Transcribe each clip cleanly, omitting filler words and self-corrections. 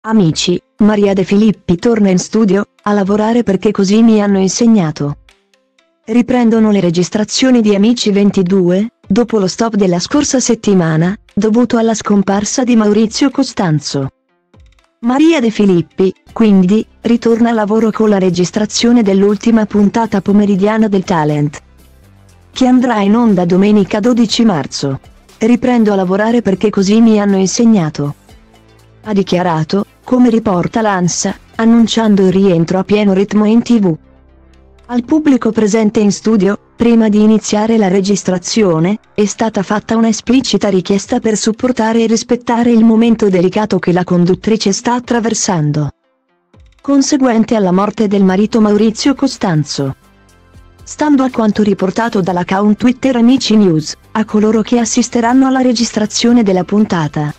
Amici, Maria De Filippi torna in studio, a lavorare perché così mi hanno insegnato. Riprendono le registrazioni di Amici 22, dopo lo stop della scorsa settimana, dovuto alla scomparsa di Maurizio Costanzo. Maria De Filippi, quindi, ritorna al lavoro con la registrazione dell'ultima puntata pomeridiana del Talent, che andrà in onda domenica 12 marzo. Riprendo a lavorare perché così mi hanno insegnato. Ha dichiarato, come riporta l'ANSA, annunciando il rientro a pieno ritmo in TV. Al pubblico presente in studio, prima di iniziare la registrazione, è stata fatta una esplicita richiesta per supportare e rispettare il momento delicato che la conduttrice sta attraversando, conseguente alla morte del marito Maurizio Costanzo. Stando a quanto riportato dall'account Twitter Amici News, a coloro che assisteranno alla registrazione della puntata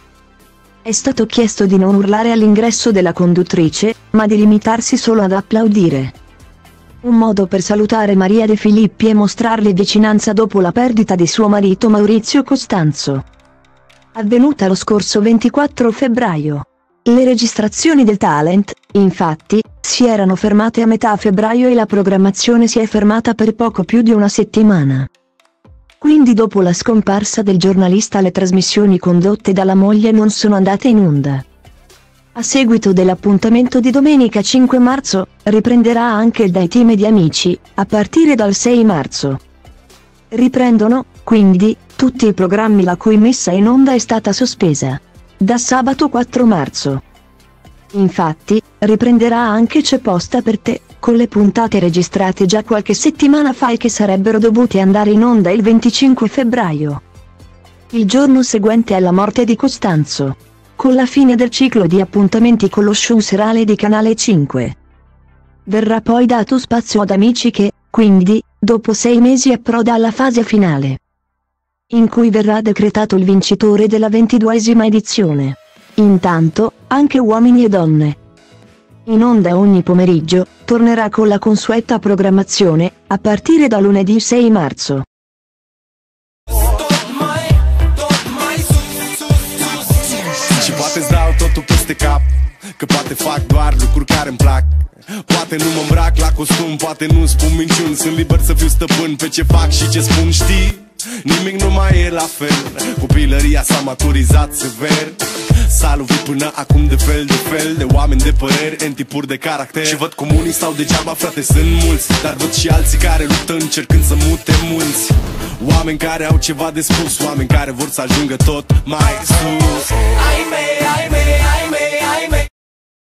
è stato chiesto di non urlare all'ingresso della conduttrice, ma di limitarsi solo ad applaudire. Un modo per salutare Maria De Filippi e mostrarle vicinanza dopo la perdita di suo marito Maurizio Costanzo, avvenuta lo scorso 24 febbraio. Le registrazioni del Talent, infatti, si erano fermate a metà febbraio e la programmazione si è fermata per poco più di una settimana. Quindi dopo la scomparsa del giornalista le trasmissioni condotte dalla moglie non sono andate in onda. A seguito dell'appuntamento di domenica 5 marzo, riprenderà anche il Dai Team di Amici, a partire dal 6 marzo. Riprendono, quindi, tutti i programmi la cui messa in onda è stata sospesa, da sabato 4 marzo. Infatti, riprenderà anche C'è posta per te, con le puntate registrate già qualche settimana fa e che sarebbero dovute andare in onda il 25 febbraio, il giorno seguente alla morte di Costanzo, con la fine del ciclo di appuntamenti con lo show serale di Canale 5. Verrà poi dato spazio ad Amici che, quindi, dopo 6 mesi approda alla fase finale, in cui verrà decretato il vincitore della 22esima edizione. Intanto, anche Uomini e Donne, in onda ogni pomeriggio, tornerà con la consueta programmazione, a partire da lunedì 6 marzo. Și poate-ți dau totul peste cap, că poate fac doar lucruri care îmi plac. Poate nu mă îmbrac la costum, poate nu spun minciuni. Sunt liber să fiu stăpân pe ce fac și ce spun, știi? Nimic nu mai e la fel, copilăria s-a maturizat sever. S-a lovit până acum de fel de oameni de păreri, în tipuri de caracter. Și văd cum unii stau degeaba, frate, sunt mulți, dar văd și alții care luptă încercând să mute munți. Oameni care au ceva de spus, oameni care vor să ajungă tot mai sus. Ai mei, ai mei, ai mei, ai mei.